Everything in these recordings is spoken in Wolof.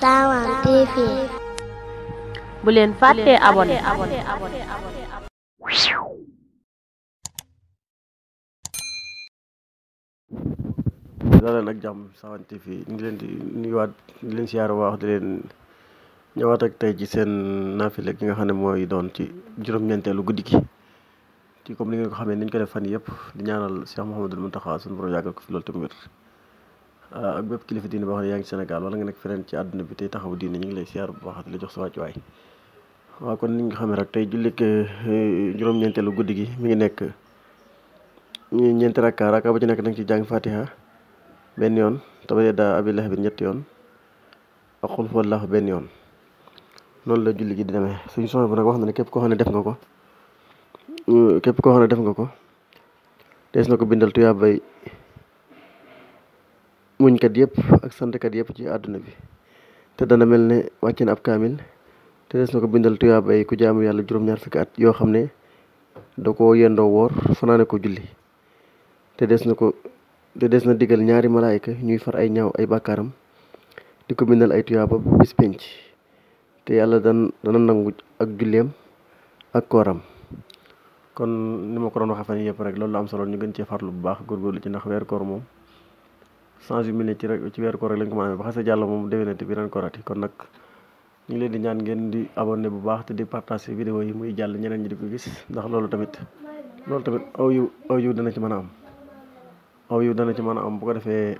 Sawan TV. bu leen fàttee abonné daleen ak jàmm Sawan TV ñu ngi leen di nuyuwaat di leen siyaar wax di leen ñëwaat ak tey ci seen naafile gi nga xam ne mooy doon ci juróom-ñeenteelu guddi gi ci comme ni ngeen ko xamee niñ ko def fan yëpp di ñaanal Cheikh Mouhamadul Mountakha suñu borom yàggal ko fi loolu te mu wér ak bépp kilifa diine boo xam ne yaa ngi Sénégal wala nga nekk feneen ci àdduna bi tey taxawu diine ñu ngi lay siyaar bu baax di la jox sa wàccuwaay waaw kon ni nga xamee rek tey jullik juróom-ñeenteelu guddi gi mi ngi nekk ñeenti rakka bu ci nekk da nga ci jàng fatiha benn yoon tabari daa abi lahab ñetti yoon ak xul huwallaahu benn yoon noonu la julli gi di demee suñu soxna bu nag wax na ne képp koo xam ne def nga ko dees na ko bindal tuyaabay muñkat yëpp ak santkat yëpp ci àdduna bi te dana mel ne wàcce na ab kaamil te des na ko bindal tuyaabay ku jaamu yàlla juróom-ñaar fukki at yoo xam ne da ko yendoo woor fanaane ko julli te des na digal ñaari malaayika ñuy far ay ñaaw ay bàkkaaram di ko bindal ay tuyaaba bis penc te yàlla dana nangu ak julleem ak kooram kon ni ma ko doon waxee fan yëpp rek loolu la am solo ñu gën cee farlu bu baax góorgóorlu ci ndax weeru koor moom 110 minutes ci weeru koor rek lañ ko mën a amee ba xasee jàll moom déwénati bi ren koorati kon nag ñu ngi leen di ñaan ngeen di abonné bu baax te di partager vidéo yi muy jàll ñeneen ñi di ko gis ndax loolu tamit aw yiw dana ci mën a am bu ko defee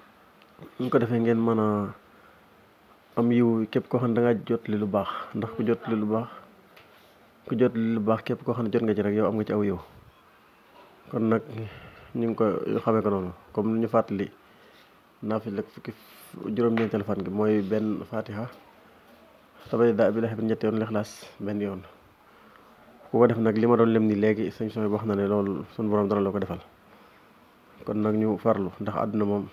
ngeen mën a am yiw képp koo xam ne da ngaa jot li lu baax ndax ku jot li lu baax képp koo xam ne jot nga ci rek yow am nga ci aw yiw kon nag ñu ngi ko xamee ko noonu comme ñu fàttali naafila fukki juróom-ñeenteelu fan gi mooy benn fatiha tabari daa bi la xebit ñetti yoon lixlaas benn yoon ku ko def nag li ma doon lem ni léegi sëñ sooy wax na ne loolu suñu borom dana la ko defal kon nag ñu farlu ndax àdduna moom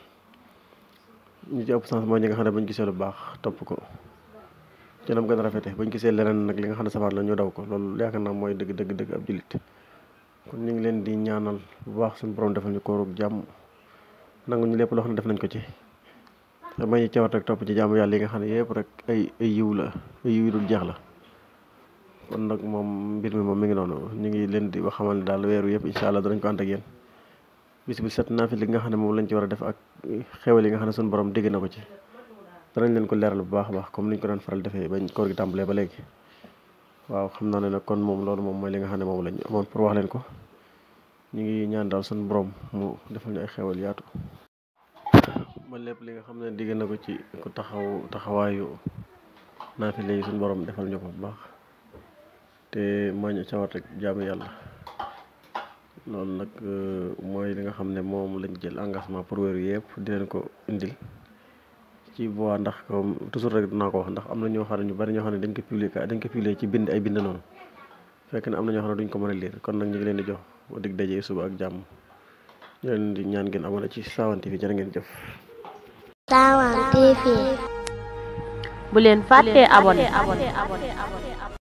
ñu ci ëpp sens mooy ñi nga xam ne bañ gisee lu baax topp ko ci nam gën a rafete bañ gisee leneen nag li nga xam ne safaan la ñu daw ko loolu yaakaar naa mooy dëgg ab jullit kon ñu ngi leen di ñaanal bu baax suñu borom defal ñu koorug jàmm nangu ñu lépp loo xam ne def nañ ko ci te may ñu cawat rek topp ci jàmm yàlla yi nga xam ne yëpp rek ay yiw yu dul jeex la kon nag moom mbir mi moom mi ngi noonu ñu ngi leen di wax xamal ne daal weeru yëpp incha allah danañ ko ànd ak yéen bis bu set naafila li nga xam ne moom lañ ci war a def ak xewal yi nga xam ne suñu borom dégg na ko ci danañ leen ko leeral bu baax a baax comme niñ ko daan faral defee bañ koor gi tàmbalee ba léegi waaw xam naa ne nag kon moom loolu moom mooy li nga xam ne moom lañ amoon pour wax leen ko ñu ngi ñaan daal suñu borom mu defal ñu ay xewal yaatu ba lépp li nga xam ne dégg na ko ci ku taxawaayu naafila yi suñu borom defal ñu ko bu baax te moo ñu cawat rek jaamu yàlla loolu nag mooy li nga xam ne moom lañ jël engagement pour weeru yëpp di leen ko indil ci bois ndax comme toujours rek dinaa ko wax ndax am na ñoo xam ne ñu bari ñoo xam ne dañ ko publier ci bind ay bind noonu fekk ne am na ñoo xam ne duñ ko mën a lire kon nag ñu ngi leen di jox dig daje suba ak jàmm ñu leen di ñaan ngeen abonné ci Sawan TV jërë ngeen jëf. Sawan TV. bu leen fàttee abonné